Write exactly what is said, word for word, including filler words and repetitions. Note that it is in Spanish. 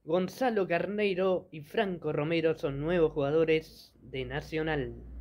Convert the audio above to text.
Gonzalo Carneiro y Franco Romero son nuevos jugadores de Nacional.